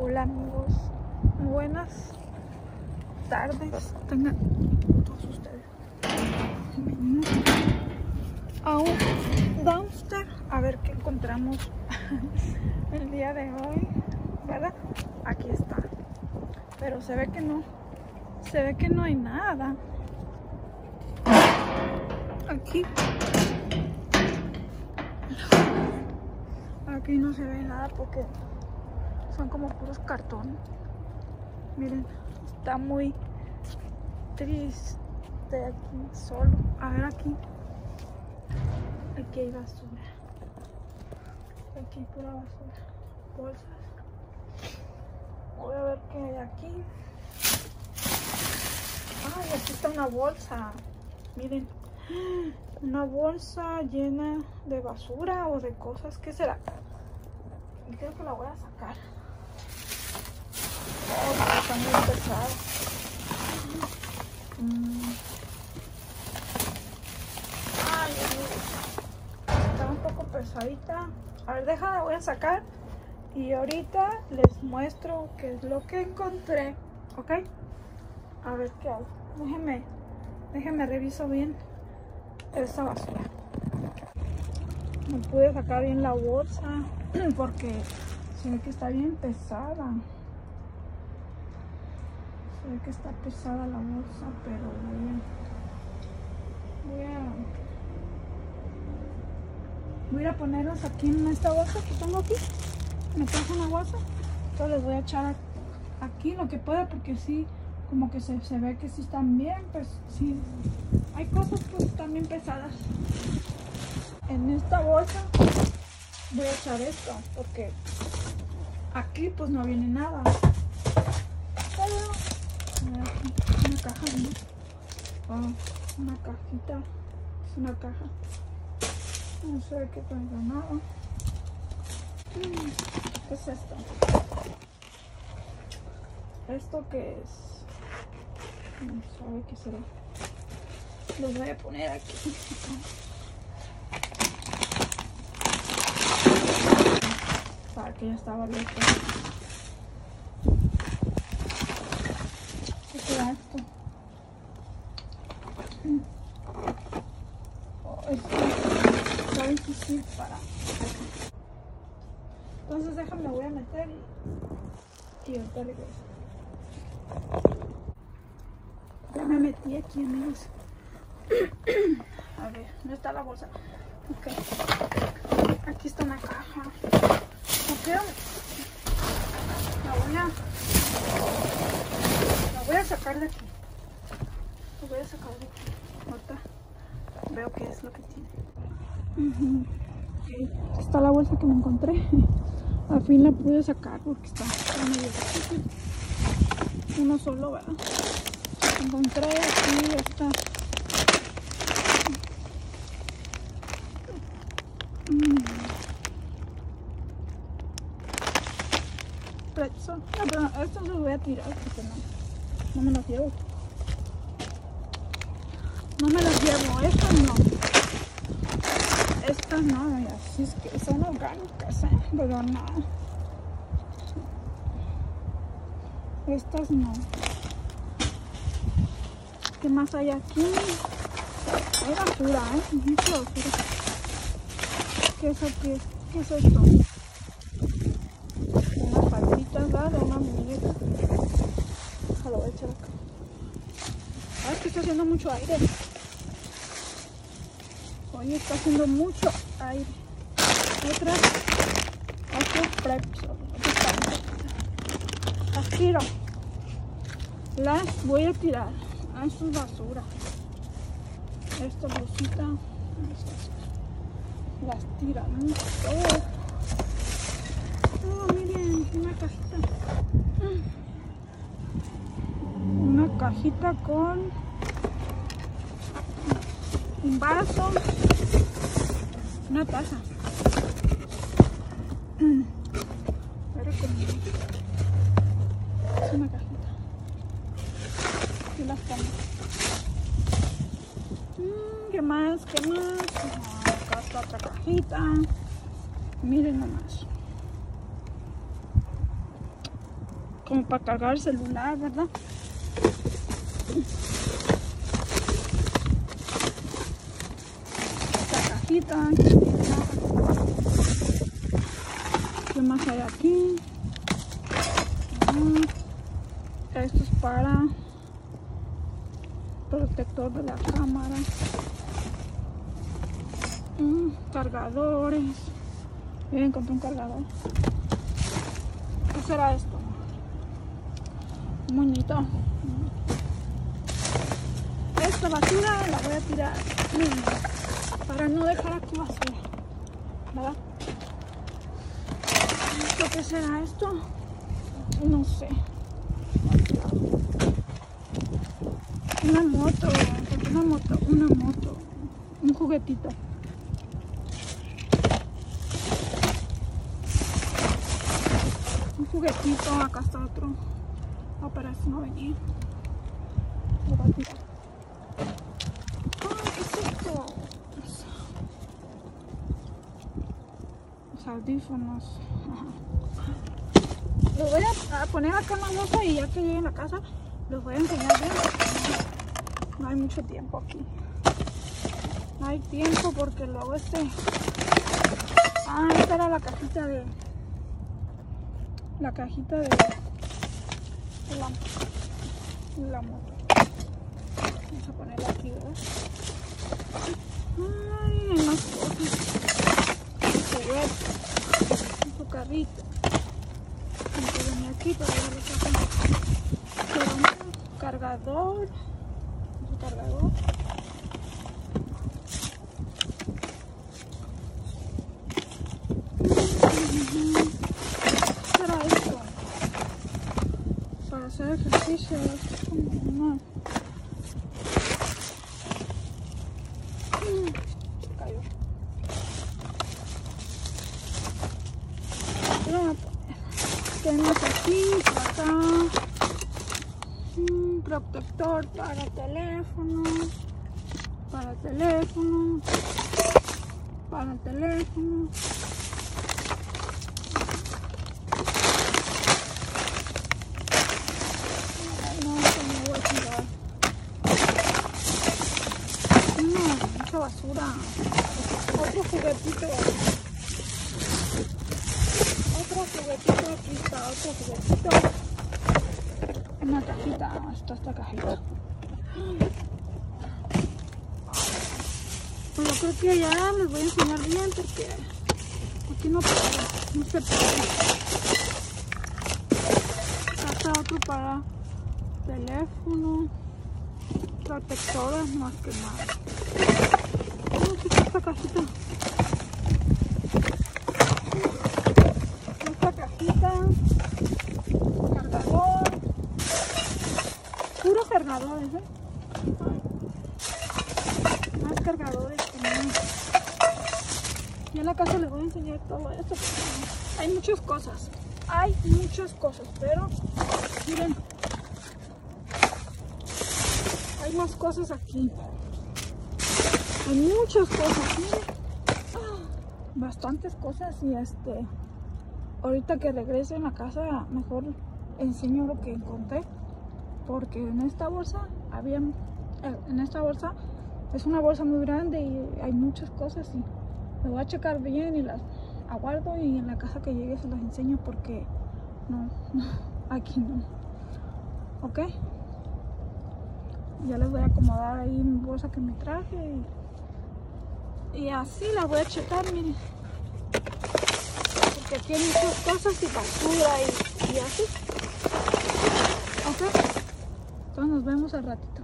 Hola amigos, buenas tardes, tengan todos ustedes. Venimos a un dumpster a ver qué encontramos el día de hoy, ¿verdad? Aquí está, pero se ve que no hay nada. Aquí no se ve nada porque son como puros cartones. Miren, está muy triste aquí solo. A ver aquí hay basura. Aquí hay pura basura. Bolsas. Voy a ver qué hay aquí. Ay, aquí está una bolsa. Miren, una bolsa llena de basura o de cosas. ¿Qué será? Y creo que la voy a sacar. Oh, está muy pesada. Ay, está un poco pesadita. A ver, déjala, voy a sacar. Y ahorita les muestro qué es lo que encontré. ¿Ok? A ver qué hay. Déjenme reviso bien esta basura. No pude sacar bien la bolsa porque se ve que está bien pesada. Se ve que está pesada la bolsa, pero voy a ir a ponerlos aquí en esta bolsa que tengo aquí. Me traje una bolsa. Entonces les voy a echar aquí lo que pueda porque sí, como que se ve que sí están bien, pues sí. Hay cosas pues también pesadas. En esta bolsa voy a echar esto porque aquí pues no viene nada. Pero aquí una caja, ¿no? Oh, una cajita. Es una caja. No sé qué tenga nada. ¿Qué es esto? ¿Esto qué es? No sabe qué será. Los voy a poner aquí. Para que ya estaba abierto. ¿Qué será esto? Oh, esto está difícil para... Entonces déjame, voy a meter y ahorita regreso. Ya me metí aquí, amigos. A ver, ¿dónde está la bolsa? Ok. Aquí está una caja. Ok. La voy a sacar de aquí. La voy a sacar de aquí. Ahorita veo qué es lo que tiene. Okay. Está la bolsa que me encontré. Al fin la pude sacar porque está medio difícil. Uno solo, ¿verdad? Encontré aquí esta. Pretzel. No, pero estos los voy a tirar porque no me los llevo. No me los llevo. Estos no. Estas no, y así es que son orgánicas, pero no. Estas no. ¿Qué más hay aquí? Hay basura, mucha basura. ¿Qué es aquí? ¿Qué es esto? Unas patitas, ¿verdad? Una muñeca. Lo voy a echar acá. Ay, que está haciendo mucho aire. Hoy está haciendo mucho aire. Otras pretzel. Las tiro. Las voy a tirar. Esto es basura. Esta bolsita. Las tiramos todo. Oh, miren, una cajita. Una cajita con un vaso. Una taza. Es una cajita. Aquí las pongo. ¿Qué más? ¿Qué más? Acá está otra cajita. Miren nomás. como para cargar el celular, ¿verdad? Esta cajita. ¿Qué más hay aquí? Esto es para protector de la cámara. Cargadores. Encontré un cargador. ¿Qué será esto? Un moñito. Esta basura la voy a tirar para no dejar aquí basura, ¿verdad? ¿Qué será esto? No sé. Una moto, un juguetito. Un juguetito, acá está otro. Oh, pero este no venía. Lo voy a tirar. Ay, ¿qué es esto? Los audífonos. Los voy a poner acá en la bolsa y ya que llegue a la casa los voy a enseñar bien. No hay mucho tiempo aquí. No hay tiempo porque luego esta era la cajita de la moto. Vamos a ponerla aquí, ¿verdad? Ay, hay más cosas. Su carrito. Tengo que venir aquí para darle un cargador. Su cargador. ¿Qué era esto? Para hacer ejercicio. No. Cayó. Tenemos aquí, por acá, un protector para teléfono, No, me voy a tirar. No, mucha basura. Otro juguetito. Aquí está otro juguetito. Una cajita, esta cajita. Pues yo creo que ya les voy a enseñar bien porque aquí no se puede. Acá otro para teléfono, protectoras más que nada. ¿Qué es esta cajita? Cargador, puros cargadores, más cargadores que no. Y en la casa les voy a enseñar todo esto. Hay muchas cosas, pero miren, hay más cosas aquí. Hay muchas cosas, miren, bastantes cosas y ahorita que regrese en la casa mejor enseño lo que encontré, porque en esta bolsa es una bolsa muy grande y hay muchas cosas y me voy a checar bien y las aguardo y en la casa que llegue se las enseño porque no, aquí no. Ok, ya les voy a acomodar ahí mi bolsa que me traje y así las voy a checar, miren. Que aquí hay muchas cosas y basura y así. Ok, entonces nos vemos al ratito.